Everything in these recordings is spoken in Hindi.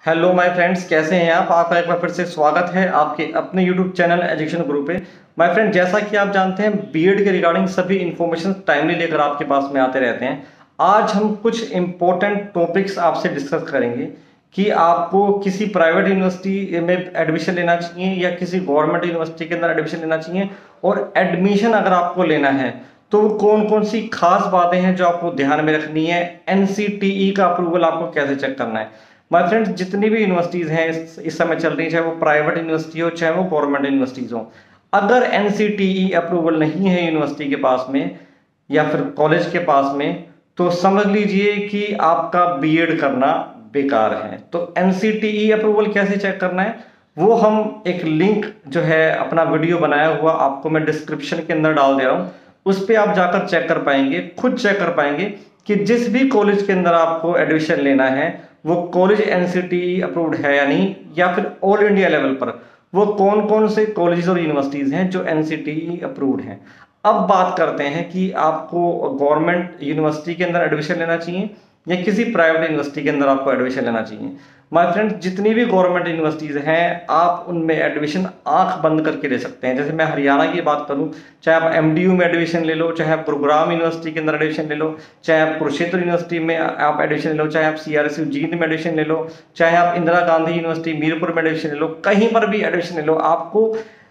हेलो माय फ्रेंड्स, कैसे हैं आप? आपका एक बार फिर से स्वागत है आपके अपने यूट्यूब चैनल एजुकेशन गुरु पे। माय फ्रेंड, जैसा कि आप जानते हैं बीएड के रिगार्डिंग सभी इन्फॉर्मेशन टाइमली लेकर आपके पास में आते रहते हैं। आज हम कुछ इम्पोर्टेंट टॉपिक्स आपसे डिस्कस करेंगे कि आपको किसी प्राइवेट यूनिवर्सिटी में एडमिशन लेना चाहिए या किसी गवर्नमेंट यूनिवर्सिटी के अंदर एडमिशन लेना चाहिए, और एडमिशन अगर आपको लेना है तो कौन कौन सी खास बातें हैं जो आपको ध्यान में रखनी है। एनसीटीई का अप्रूवल आपको कैसे चेक करना है। माय फ्रेंड्स, जितनी भी यूनिवर्सिटीज हैं इस समय चल रही है, चाहे वो प्राइवेट यूनिवर्सिटी हो चाहे वो गवर्नमेंट यूनिवर्सिटीज हो, अगर एनसीटीई अप्रूवल नहीं है यूनिवर्सिटी के पास में या फिर कॉलेज के पास में, तो समझ लीजिए कि आपका बीएड करना बेकार है। तो एनसीटीई अप्रूवल कैसे चेक करना है, वो हम एक लिंक जो है अपना वीडियो बनाया हुआ आपको मैं डिस्क्रिप्शन के अंदर डाल दे रहा हूँ। उस पर आप जाकर चेक कर पाएंगे, खुद चेक कर पाएंगे कि जिस भी कॉलेज के अंदर आपको एडमिशन लेना है वो कॉलेज एनसीटीई अप्रूव्ड है या नहीं, या फिर ऑल इंडिया लेवल पर वो कौन कौन से कॉलेज और यूनिवर्सिटीज हैं जो एनसीटीई अप्रूव्ड हैं। अब बात करते हैं कि आपको गवर्नमेंट यूनिवर्सिटी के अंदर एडमिशन लेना चाहिए या किसी प्राइवेट यूनिवर्सिटी के अंदर आपको एडमिशन लेना चाहिए। माय फ्रेंड्स, जितनी भी गवर्नमेंट यूनिवर्सिटीज हैं आप उनमें एडमिशन आंख बंद करके ले सकते हैं। जैसे मैं हरियाणा की बात करूं, चाहे आप एमडीयू में एडमिशन ले लो, चाहे आप गुरुग्राम यूनिवर्सिटी के अंदर एडमिशन ले लो, चाहे आप कुरुक्षेत्र यूनिवर्सिटी में आप एडमिशन ले लो, चाहे आप सीआरएसयू जींद में एडमिशन ले लो, चाहे आप इंदिरा गांधी यूनिवर्सिटी मीरपुर में एडमिशन ले लो, कहीं पर भी एडमिशन ले लो, आपको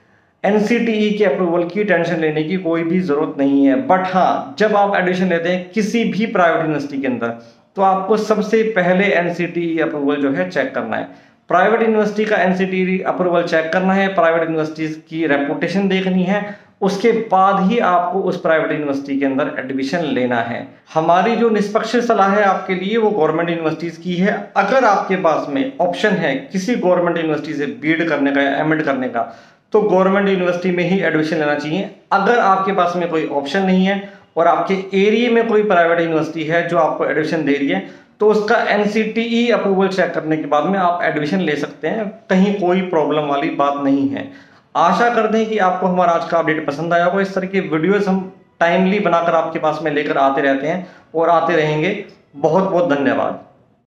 एनसीटीई के अप्रूवल की टेंशन लेने की कोई भी जरूरत नहीं है। बट हाँ, जब आप एडमिशन लेते हैं किसी भी प्राइवेट यूनिवर्सिटी के अंदर तो आपको सबसे पहले एनसीटीई अप्रूवल जो है चेक करना है। प्राइवेट यूनिवर्सिटी का एनसीटीई अप्रूवल चेक करना है, प्राइवेट यूनिवर्सिटीज की रेपुटेशन देखनी है, उसके बाद ही आपको उस प्राइवेट यूनिवर्सिटी के अंदर एडमिशन लेना है। हमारी जो निष्पक्ष सलाह है आपके लिए वो गवर्नमेंट यूनिवर्सिटीज की है। अगर आपके पास में ऑप्शन है किसी गवर्नमेंट यूनिवर्सिटी से बीएड करने का या एमएड करने का, तो गवर्नमेंट यूनिवर्सिटी में ही एडमिशन लेना चाहिए। अगर आपके पास में कोई ऑप्शन नहीं है और आपके एरिया में कोई प्राइवेट यूनिवर्सिटी है जो आपको एडमिशन दे रही है, तो उसका एनसीटीई अप्रूवल चेक करने के बाद में आप एडमिशन ले सकते हैं। कहीं कोई प्रॉब्लम वाली बात नहीं है। आशा करते हैं कि आपको हमारा आज का अपडेट पसंद आया होगा। इस तरह के वीडियोस हम टाइमली बनाकर आपके पास में लेकर आते रहते हैं और आते रहेंगे। बहुत बहुत धन्यवाद।